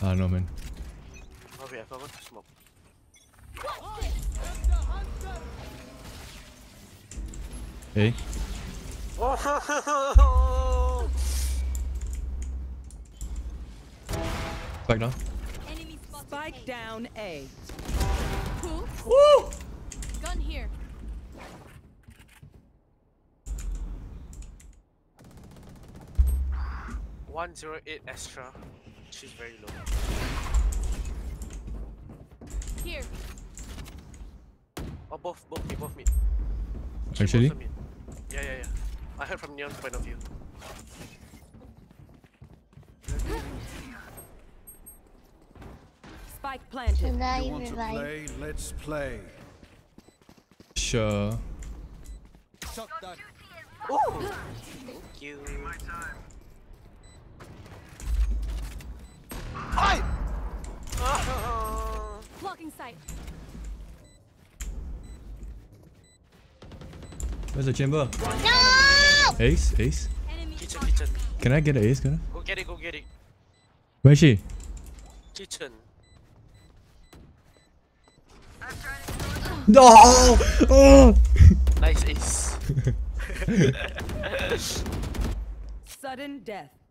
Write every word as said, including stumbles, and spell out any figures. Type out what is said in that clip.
Ah, no, man. Oh, wait, I forgot to smoke. Hey. Oh! Back now. Enemy Spike down A. Who? Woo! Gun here. one zero eight extra. She's very low. Here. Oh, both, both me, both me. Actually? Both me. Yeah, yeah, yeah. I heard from Neon's point of view. Spike planted. Revive, You want to revive. play? Let's play. Sure. Oh! Thank you. Hi! Oh. Blocking sight. Where's the chamber? No! Ace? Ace? Enemy Kitchen, kitchen. Can I get an ace? Can I? Go get it, go get it. Where is she? Kitchen. No! Oh! Nice ace. Sudden death.